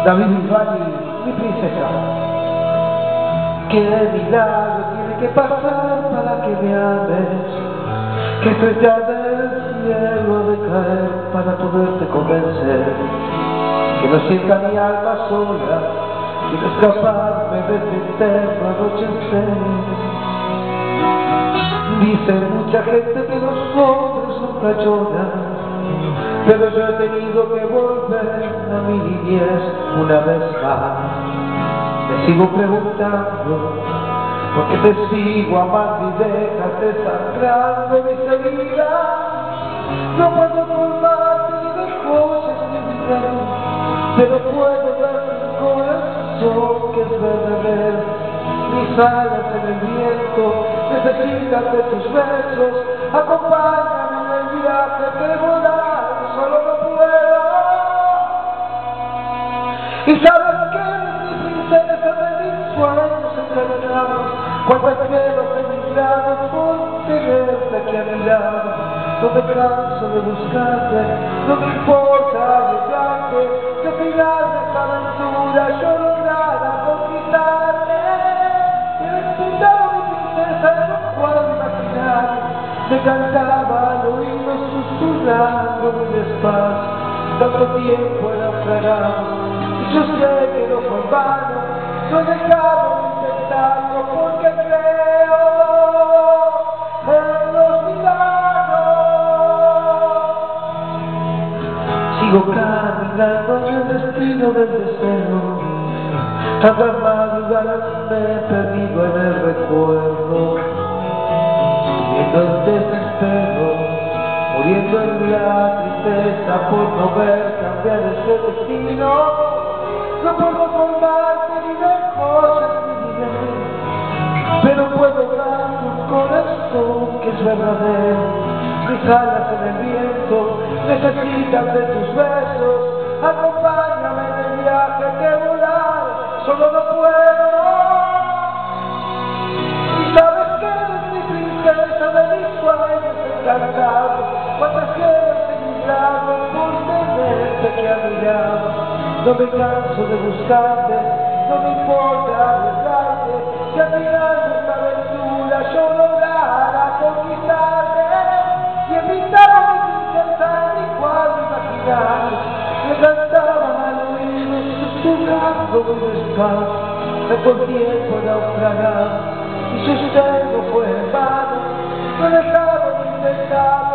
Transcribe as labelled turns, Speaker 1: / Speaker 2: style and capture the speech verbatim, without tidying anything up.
Speaker 1: David Bisbal, mi princesa. ¿Qué milagro tiene que pasar para que me ames? ¿Qué estrella del cielo ha de caer para poderte convencer? Que no sienta mi alma sola, quiero escaparme de este eterno anochecer. Dice mucha gente que los hombres nunca lloran, pero yo he tenido que volver a mi niñez una vez más. Me sigo preguntando por qué te sigo amando y dejas desangrando mis heridas. No puedo colmarte ni de cosas ni de dinero, pero puedo darte un corazón que es verdadero. Mis alas en el viento necesitan de tus besos. Acompáñame en el viaje que volar solo no puedo. Y sabes que eres mi princesa de mis sueños encadenados. Cuántas veces he migrado por tenerte aquí a mi lado. No me canso de buscarte, no me importa arriesgarte. Si al final de esta aventura yo lograra conquistarte. Y necesitaba mi princesa, no puedo imaginar. Me cantaba al oído susurrando muy despacio. Tanto tiempo he naufragado y yo sé que no fue en vano. No he dejado de intentarlo porque creo en los milagros. Sigo caminando en el destino del deseo. Tantas madrugadas me he perdido en el recuerdo, viviendo el desespero, muriendo en la tristeza por no ver cambiar ese destino. No puedo colmarte ni de cosas ni dinero, pero puedo darte un corazón que es verdadero. Mis alas en el viento necesitan de tus besos. Acompáñame en el viaje que volar solo no puedo. Y sabes que eres mi princesa de mis sueños encantados. Cuántas veces he migrado por tenerte que a mi lado. No me canso de buscarte, no me importa arriesgarte. Si al final de esta aventura yo lograra conquistarte y evitara mi princesa ni cual imaginar. Me cantaba al oído susurrando muy despacio. Tanto tiempo he naufragado y su ser no fue en vano. No he dejado de intentar.